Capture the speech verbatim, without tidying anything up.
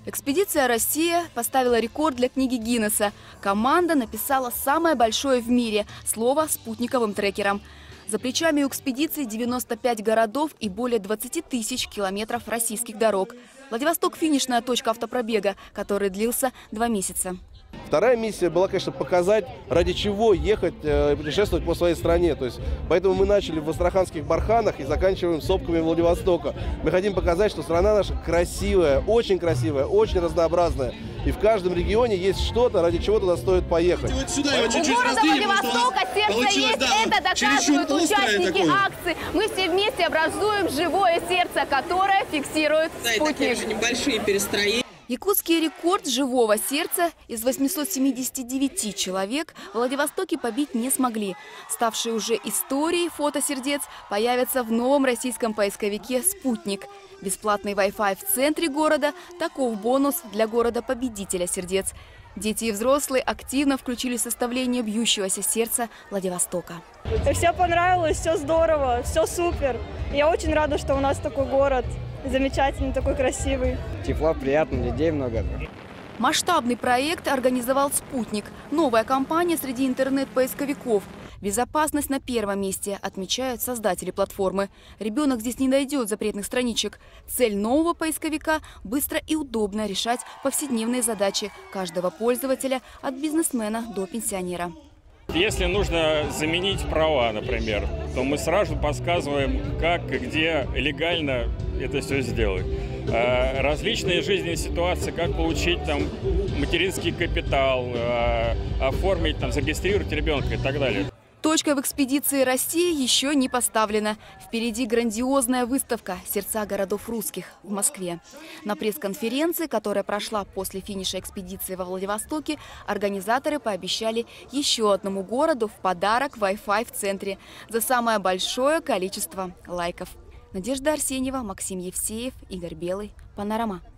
Экспедиция «Россия» поставила рекорд для книги Гиннесса. Команда написала самое большое в мире слово спутниковым трекером. За плечами у экспедиции девяносто пять городов и более двадцати тысяч километров российских дорог. Владивосток – финишная точка автопробега, который длился два месяца. Вторая миссия была, конечно, показать, ради чего ехать и путешествовать по своей стране. То есть, поэтому мы начали в Астраханских Барханах и заканчиваем сопками Владивостока. Мы хотим показать, что страна наша красивая, очень красивая, очень разнообразная. И в каждом регионе есть что-то, ради чего туда стоит поехать. Вот сюда его чуть-чуть у города раздвинем, Владивостока сердце есть, да, это доказывают участники такое. акции. Мы все вместе образуем живое сердце, которое фиксирует Да, и спутник. такие же небольшие перестроения. Якутский рекорд живого сердца из восьмисот семидесяти девяти человек в Владивостоке побить не смогли. Ставшие уже историей фото сердец появятся в новом российском поисковике «Спутник». Бесплатный Wi-Fi в центре города – таков бонус для города-победителя сердец. Дети и взрослые активно включили составление бьющегося сердца Владивостока. Все понравилось, все здорово, все супер. Я очень рада, что у нас такой город. Замечательный, такой красивый. Тепло, приятно, людей много. Масштабный проект организовал «Спутник». Новая компания среди интернет-поисковиков. Безопасность на первом месте, отмечают создатели платформы. Ребенок здесь не найдет запретных страничек. Цель нового поисковика – быстро и удобно решать повседневные задачи каждого пользователя от бизнесмена до пенсионера. Если нужно заменить права, например, то мы сразу подсказываем, как и где легально это все сделать. Различные жизненные ситуации, как получить там материнский капитал, оформить, там, зарегистрировать ребенка и так далее. Точка в экспедиции «Россия» еще не поставлена. Впереди грандиозная выставка «Сердца городов русских» в Москве. На пресс-конференции, которая прошла после финиша экспедиции во Владивостоке, организаторы пообещали еще одному городу в подарок Wi-Fi в центре за самое большое количество лайков. Надежда Арсеньева, Максим Евсеев, Игорь Белый. Панорама.